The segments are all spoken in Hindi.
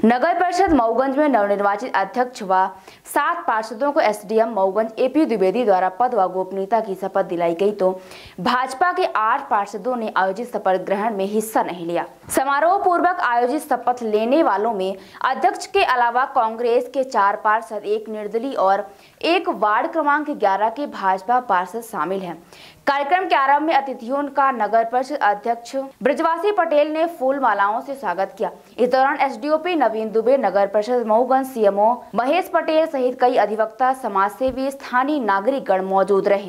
नगर परिषद मऊगंज में नवनिर्वाचित अध्यक्ष व 7 पार्षदों को एसडीएम मऊगंज एपी द्विवेदी द्वारा पद व गोपनीयता की शपथ दिलाई गई, तो भाजपा के 8 पार्षदों ने आयोजित शपथ ग्रहण में हिस्सा नहीं लिया। समारोह पूर्वक आयोजित शपथ लेने वालों में अध्यक्ष के अलावा कांग्रेस के 4 पार्षद, 1 निर्दलीय और 1 वार्ड क्रमांक 11 के भाजपा पार्षद शामिल हैं। कार्यक्रम के आरंभ में अतिथियों का नगर परिषद अध्यक्ष ब्रजवासी पटेल ने फूल मालाओं से स्वागत किया। इस दौरान एसडीओपी नवीन दुबे, नगर परिषद मऊगंज सीएमओ महेश पटेल सहित कई अधिवक्ता, समाजसेवी, स्थानीय नागरिकगण मौजूद रहे।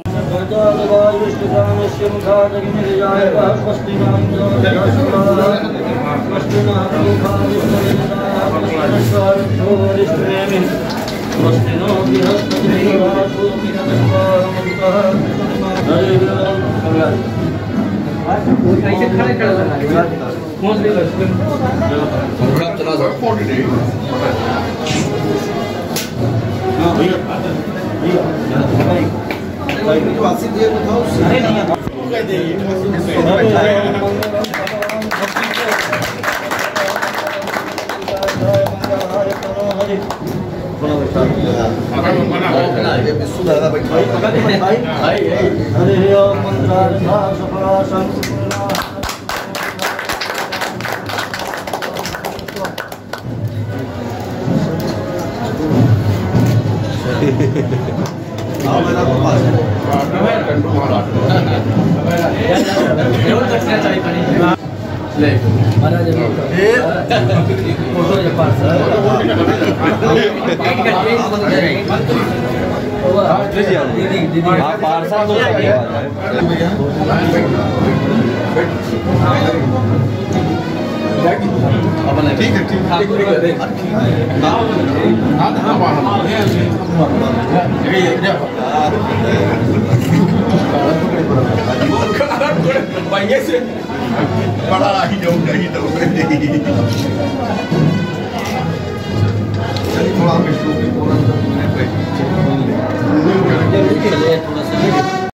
बड़ा ही